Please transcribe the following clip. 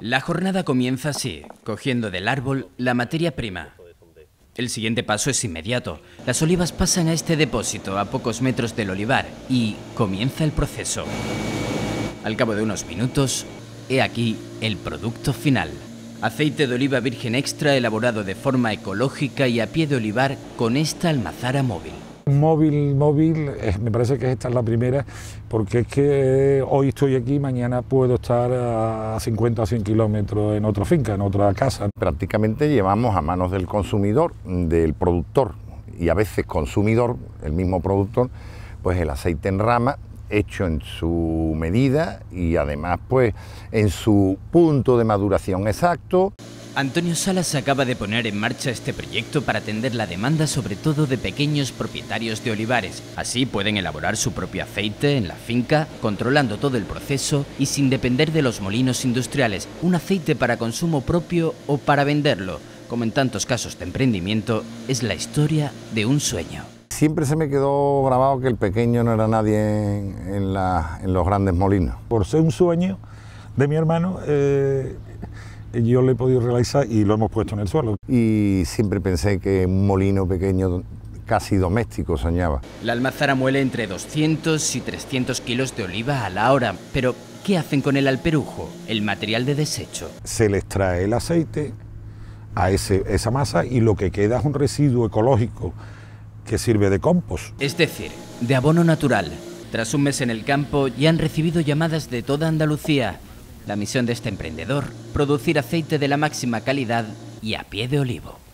La jornada comienza así, cogiendo del árbol la materia prima. El siguiente paso es inmediato. Las olivas pasan a este depósito a pocos metros del olivar y comienza el proceso. Al cabo de unos minutos, he aquí el producto final. Aceite de oliva virgen extra elaborado de forma ecológica y a pie de olivar con esta almazara móvil. Móvil, me parece que esta es la primera, porque es que hoy estoy aquí, mañana puedo estar a 50 o 100 kilómetros en otra finca, en otra casa. Prácticamente llevamos a manos del consumidor, del productor y a veces consumidor, el mismo productor, pues el aceite en rama, hecho en su medida y además pues en su punto de maduración exacto. Antonio Salas acaba de poner en marcha este proyecto para atender la demanda sobre todo de pequeños propietarios de olivares. Así pueden elaborar su propio aceite en la finca, controlando todo el proceso y sin depender de los molinos industriales. Un aceite para consumo propio o para venderlo. Como en tantos casos de emprendimiento, es la historia de un sueño. Siempre se me quedó grabado que el pequeño no era nadie en los grandes molinos. Por ser un sueño de mi hermano, yo lo he podido realizar y lo hemos puesto en el suelo. Y siempre pensé que un molino pequeño, casi doméstico, soñaba. La almazara muele entre 200 y 300 kilos de oliva a la hora. Pero, ¿qué hacen con el alperujo, el material de desecho? Se le extrae el aceite a esa masa y lo que queda es un residuo ecológico que sirve de compost. Es decir, de abono natural. Tras un mes en el campo ya han recibido llamadas de toda Andalucía. La misión de este emprendedor, producir aceite de la máxima calidad y a pie de olivo.